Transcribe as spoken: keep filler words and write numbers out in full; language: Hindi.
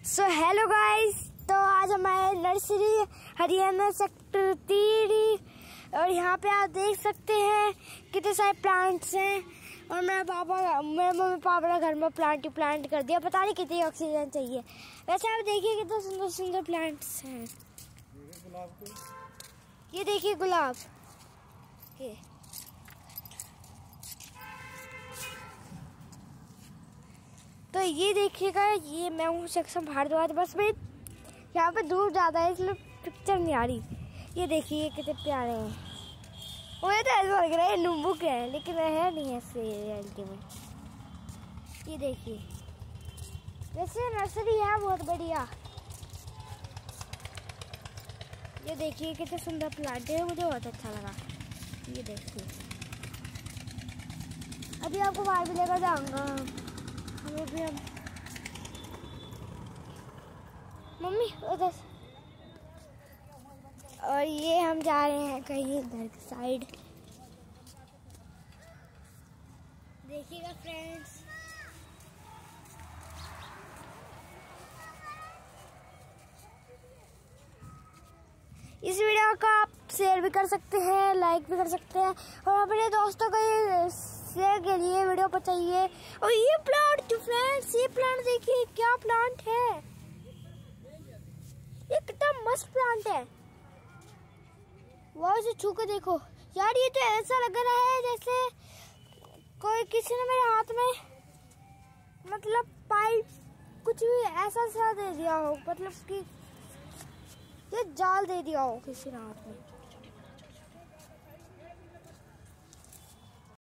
सो हेलो गाइस, तो आज हमारे नर्सरी हरियाणा सेक्टर तीन और यहाँ पे आप देख सकते हैं कितने सारे प्लांट्स हैं। और मेरे पापा मेरे मम्मी पापा ने घर में प्लांट ही प्लांट कर दिया, पता नहीं कितनी ऑक्सीजन चाहिए। वैसे आप देखिए कितने सुंदर सुंदर प्लांट्स हैं। ये देखिए गुलाब के, तो ये देखिएगा, ये मैं हूँ सेक्शन भारद्वाज। बस मैं यहाँ पे दूर ज़्यादा है इसलिए पिक्चर नहीं आ रही। ये देखिए कितने प्यारे हैं। मुझे तो ऐसा लग रहा है नींबू के हैं, लेकिन है नहीं ऐसे रियलिटी में। ये देखिए, वैसे नर्सरी है बहुत बढ़िया। ये देखिए कितने सुंदर प्लांट है, मुझे बहुत अच्छा लगा। ये देखिए, अभी आपको बाहर भी लेकर जाऊंगा। हमें भी हम मम्मी उधर, और ये हम जा रहे हैं कहीं इधर की साइड। देखिएगा फ्रेंड्स, इस वीडियो को आप शेयर भी कर सकते हैं, लाइक भी कर सकते हैं, और अपने दोस्तों को ये शेयर के लिए वीडियो पर चाहिए। और ये प्लांट जो फ्रेंड्स, ये प्लांट देखिए क्या प्लांट है, ये कितना मस्त प्लांट है। वाह, इसे छू के देखो यार, ये तो ऐसा लग रहा है जैसे कोई किसी ने मेरे हाथ में मतलब पाइप कुछ भी ऐसा सा दे दिया हो, मतलब कि ये जाल दे दिया हो किसी ने हाथ में।